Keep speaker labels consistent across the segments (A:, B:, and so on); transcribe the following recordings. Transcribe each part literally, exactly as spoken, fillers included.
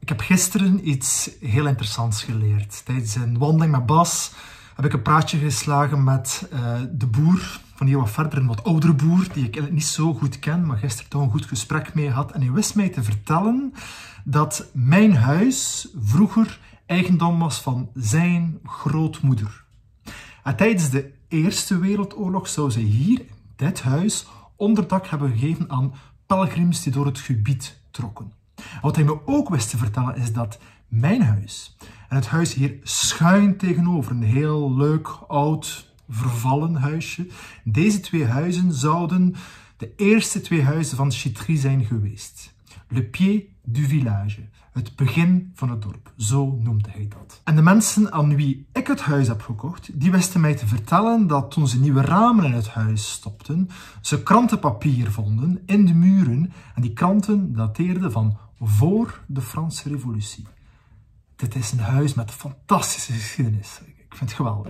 A: Ik heb gisteren iets heel interessants geleerd. Tijdens een wandeling met Bas heb ik een praatje geslagen met uh, de boer, van hier wat verder, een wat oudere boer, die ik eigenlijk niet zo goed ken, maar gisteren toch een goed gesprek mee had. En hij wist mij te vertellen dat mijn huis vroeger eigendom was van zijn grootmoeder. En tijdens de Eerste Wereldoorlog zou ze hier, in dit huis, onderdak hebben gegeven aan pelgrims die door het gebied trokken. En wat hij me ook wist te vertellen is dat mijn huis en het huis hier schuin tegenover, een heel leuk, oud, vervallen huisje, deze twee huizen zouden de eerste twee huizen van Chitry zijn geweest. Le pied du village, het begin van het dorp, zo noemde hij dat. En de mensen aan wie ik het huis heb gekocht, die wisten mij te vertellen dat toen ze nieuwe ramen in het huis stopten, ze krantenpapier vonden in de muren en die kranten dateerden van voor de Franse Revolutie. Dit is een huis met fantastische geschiedenis. Ik vind het geweldig.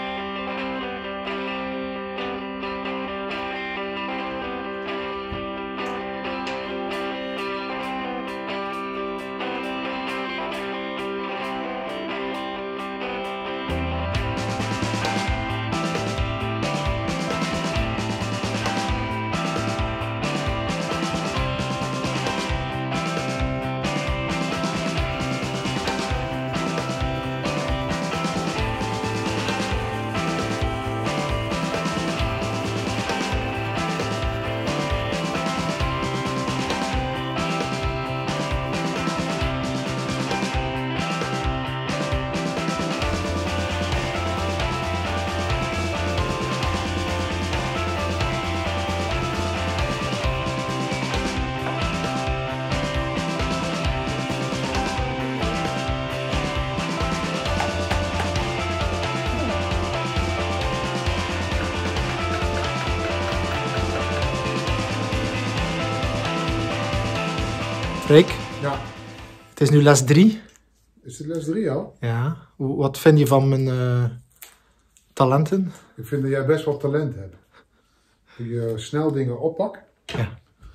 A: Rick?
B: Ja.
A: Het is nu les drie.
B: Is het les drie al?
A: Ja. Wat vind je van mijn uh, talenten?
B: Ik vind dat jij best wel talent hebt. Dat je snel dingen oppakt.
A: Ja.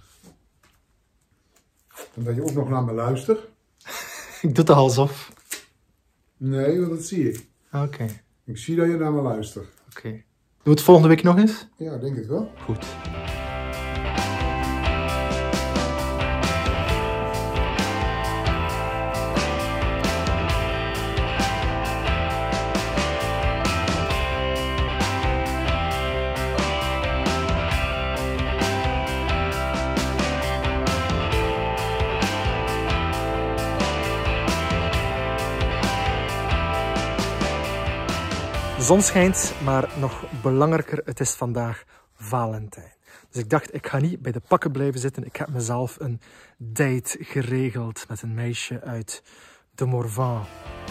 B: En dat je ook nog naar me luistert.
A: Ik doe het alsof.
B: Nee, want dat zie ik.
A: Oké. Okay.
B: Ik zie dat je naar me luistert.
A: Oké. Okay. Doe het volgende week nog eens?
B: Ja, denk het wel.
A: Goed. De zon schijnt, maar nog belangrijker, het is vandaag Valentijn. Dus ik dacht, ik ga niet bij de pakken blijven zitten. Ik heb mezelf een date geregeld met een meisje uit de Morvan.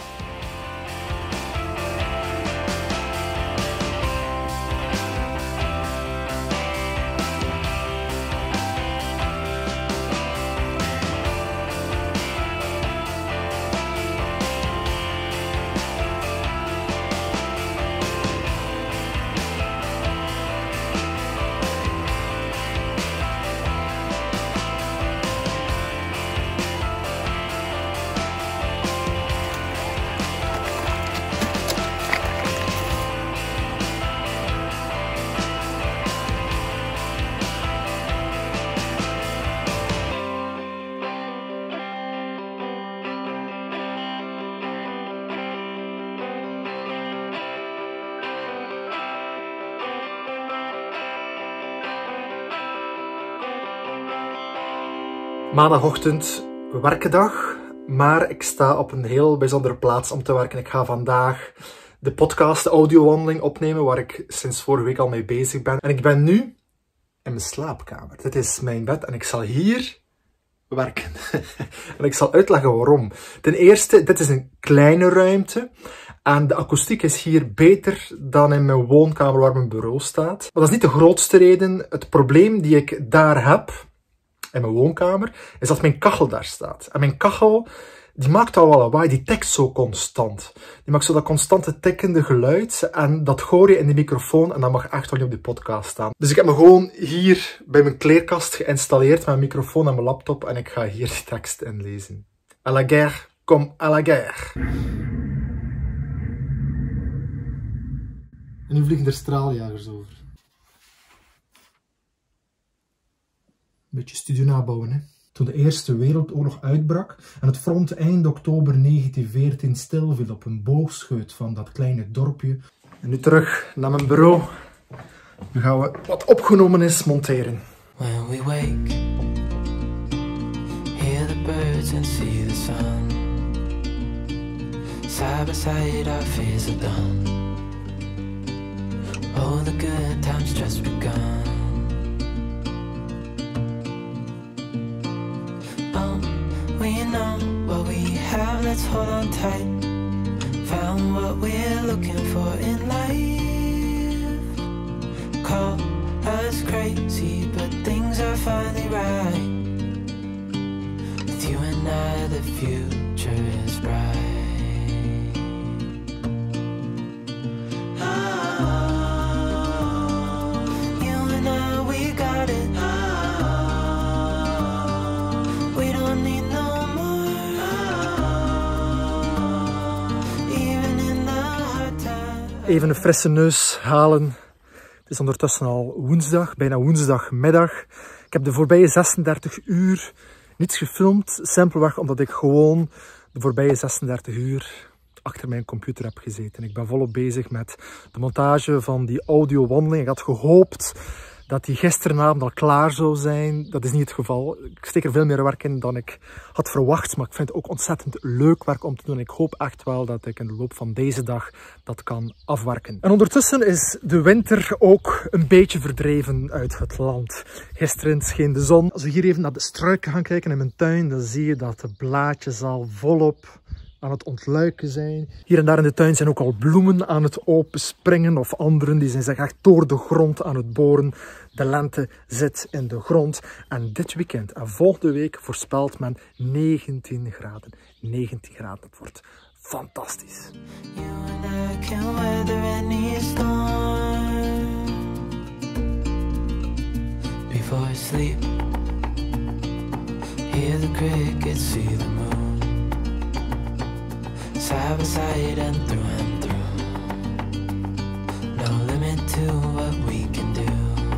A: Maandagochtend, werkendag, maar ik sta op een heel bijzondere plaats om te werken. Ik ga vandaag de podcast, de audiowandeling opnemen, waar ik sinds vorige week al mee bezig ben. En ik ben nu in mijn slaapkamer. Dit is mijn bed en ik zal hier werken. En ik zal uitleggen waarom. Ten eerste, dit is een kleine ruimte. En de akoestiek is hier beter dan in mijn woonkamer waar mijn bureau staat. Maar dat is niet de grootste reden. Het probleem die ik daar heb, in mijn woonkamer, is dat mijn kachel daar staat. En mijn kachel, die maakt al wel lawaai, die tikt zo constant. Die maakt zo dat constante tikkende geluid en dat goor je in de microfoon en dat mag echt wel niet op de podcast staan. Dus ik heb me gewoon hier bij mijn kleerkast geïnstalleerd met mijn microfoon en mijn laptop en ik ga hier de tekst inlezen. À la guerre, comme à la guerre. En nu vliegen er straaljagers over. Een beetje studio nabouwen, hè. Toen de Eerste Wereldoorlog uitbrak en het front eind oktober negentien veertien stilviel op een boogscheut van dat kleine dorpje. En nu terug naar mijn bureau. Nu gaan we wat opgenomen is monteren.
C: When we wake, hear the birds and see the sun. Side by side our fears are done. Oh, the good times just begun. Oh, we know what we have, let's hold on tight. Found what we're looking for in life. Call us crazy, but things are finally right. With you and I, the future is bright.
A: Even een frisse neus halen. Het is ondertussen al woensdag, bijna woensdagmiddag. Ik heb de voorbije zesendertig uur niets gefilmd, simpelweg omdat ik gewoon de voorbije zesendertig uur achter mijn computer heb gezeten. Ik ben volop bezig met de montage van die audio-wandeling. Ik had gehoopt dat die gisteravond al klaar zou zijn. Dat is niet het geval. Ik steek er veel meer werk in dan ik had verwacht. Maar ik vind het ook ontzettend leuk werk om te doen. Ik hoop echt wel dat ik in de loop van deze dag dat kan afwerken. En ondertussen is de winter ook een beetje verdreven uit het land. Gisteren scheen de zon. Als we hier even naar de struiken gaan kijken in mijn tuin, dan zie je dat de blaadjes al volop aan het ontluiken zijn. Hier en daar in de tuin zijn ook al bloemen aan het openspringen of anderen die zijn zich echt door de grond aan het boren. De lente zit in de grond en dit weekend en volgende week voorspelt men negentien graden. negentien graden, dat wordt fantastisch.
C: Before I sleep, hear the crickets, see the moon. Side by side and through and through. No limit to what we can do.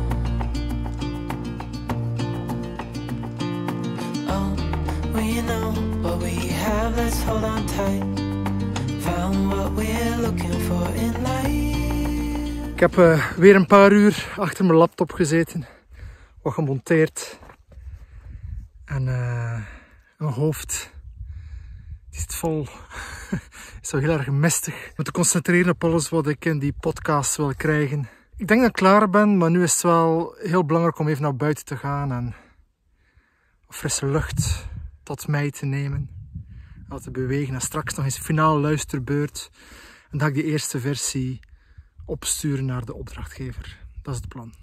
C: Oh, we know what we have, let's hold on tight. Found what we're looking for in life.
A: Ik heb uh, weer een paar uur achter mijn laptop gezeten. Wat gemonteerd. En uh, mijn hoofd is het vol. Het is zo heel erg mistig. Ik moet me concentreren op alles wat ik in die podcast wil krijgen. Ik denk dat ik klaar ben, maar nu is het wel heel belangrijk om even naar buiten te gaan en frisse lucht tot mij te nemen. En te bewegen en straks nog eens een finale luisterbeurt. En dan ga ik die eerste versie opsturen naar de opdrachtgever. Dat is het plan.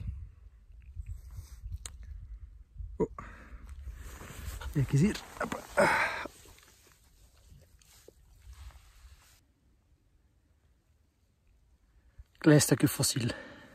A: Oh. Kijk eens hier. Klein stukje fossiel.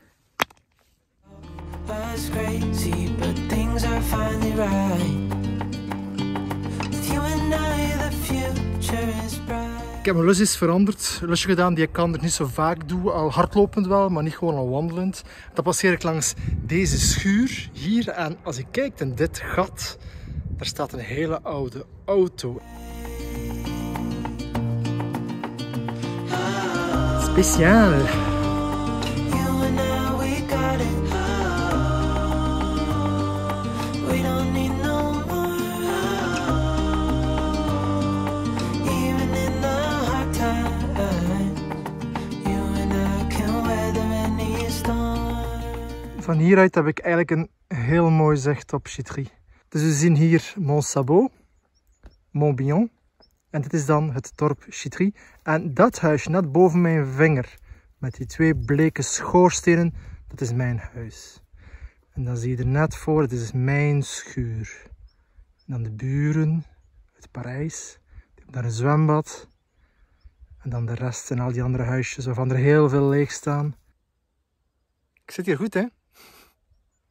A: Ik heb mijn lus eens veranderd. Een lusje gedaan die ik kan er niet zo vaak doe. Al hardlopend wel, maar niet gewoon al wandelend. Dan passeer ik langs deze schuur hier. En als ik kijk in dit gat, daar staat een hele oude auto. Speciaal. Van hieruit heb ik eigenlijk een heel mooi zicht op Chitry. Dus we zien hier Montsabot, Montbillon. En dit is dan het dorp Chitry. En dat huisje net boven mijn vinger, met die twee bleke schoorstenen, dat is mijn huis. En dan zie je er net voor, dit is mijn schuur. En dan de buren uit Parijs, die hebben daar een zwembad. En dan de rest en al die andere huisjes, waarvan er heel veel leeg staan. Ik zit hier goed, hè?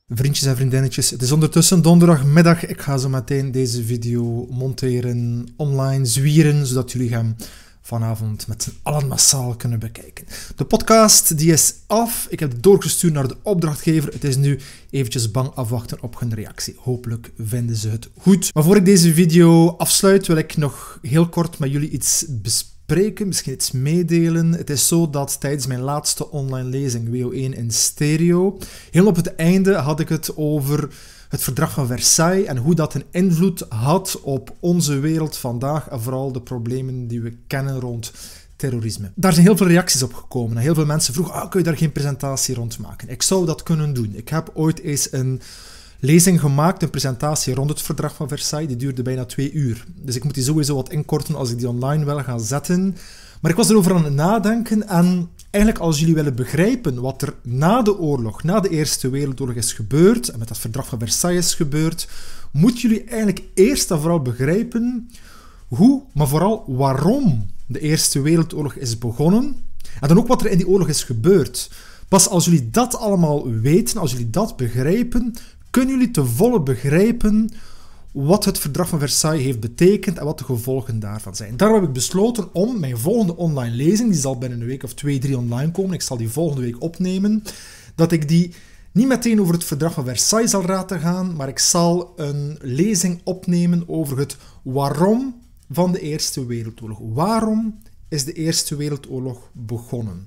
A: Vriendjes en vriendinnetjes, het is ondertussen donderdagmiddag. Ik ga zo meteen deze video monteren, online zwieren, zodat jullie hem vanavond met z'n allen massaal kunnen bekijken. De podcast die is af. Ik heb het doorgestuurd naar de opdrachtgever. Het is nu eventjes bang afwachten op hun reactie. Hopelijk vinden ze het goed. Maar voor ik deze video afsluit, wil ik nog heel kort met jullie iets bespreken. Misschien iets meedelen. Het is zo dat tijdens mijn laatste online lezing, W O één in stereo, heel op het einde had ik het over het verdrag van Versailles en hoe dat een invloed had op onze wereld vandaag en vooral de problemen die we kennen rond terrorisme. Daar zijn heel veel reacties op gekomen en heel veel mensen vroegen, ah, kun je daar geen presentatie rond maken? Ik zou dat kunnen doen. Ik heb ooit eens een lezing gemaakt, een presentatie rond het verdrag van Versailles, die duurde bijna twee uur. Dus ik moet die sowieso wat inkorten als ik die online wil gaan zetten. Maar ik was erover aan het nadenken en eigenlijk als jullie willen begrijpen wat er na de oorlog, na de Eerste Wereldoorlog is gebeurd en met dat verdrag van Versailles is gebeurd, moeten jullie eigenlijk eerst en vooral begrijpen hoe, maar vooral waarom de Eerste Wereldoorlog is begonnen en dan ook wat er in die oorlog is gebeurd. Pas als jullie dat allemaal weten, als jullie dat begrijpen, kunnen jullie te volle begrijpen wat het verdrag van Versailles heeft betekend en wat de gevolgen daarvan zijn. Daarom heb ik besloten om mijn volgende online lezing, die zal binnen een week of twee, drie online komen, ik zal die volgende week opnemen, dat ik die niet meteen over het verdrag van Versailles zal laten gaan, maar ik zal een lezing opnemen over het waarom van de Eerste Wereldoorlog. Waarom is de Eerste Wereldoorlog begonnen?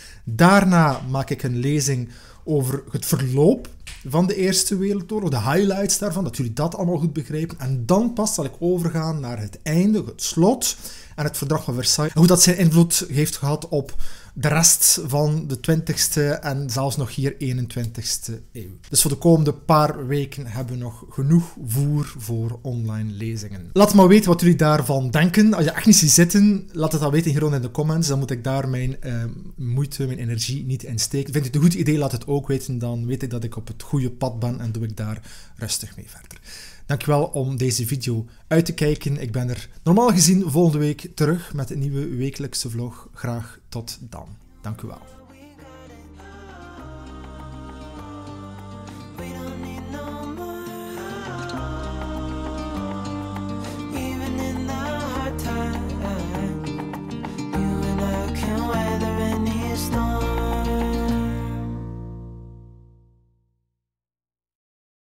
A: Daarna maak ik een lezing over het verloop van de Eerste Wereldoorlog, de highlights daarvan, dat jullie dat allemaal goed begrijpen. En dan pas zal ik overgaan naar het einde, het slot en het verdrag van Versailles. En hoe dat zijn invloed heeft gehad op de rest van de twintigste en zelfs nog hier eenentwintigste eeuw. Dus voor de komende paar weken hebben we nog genoeg voer voor online lezingen. Laat maar weten wat jullie daarvan denken. Als je echt niet ziet zitten, laat het dan weten hieronder in de comments. Dan moet ik daar mijn uh, moeite, mijn energie niet in steken. Vind je het een goed idee, laat het ook weten. Dan weet ik dat ik op het goede pad ben en doe ik daar rustig mee verder. Dankjewel om deze video uit te kijken. Ik ben er normaal gezien volgende week terug met een nieuwe wekelijkse vlog. Graag tot dan. Dank u wel.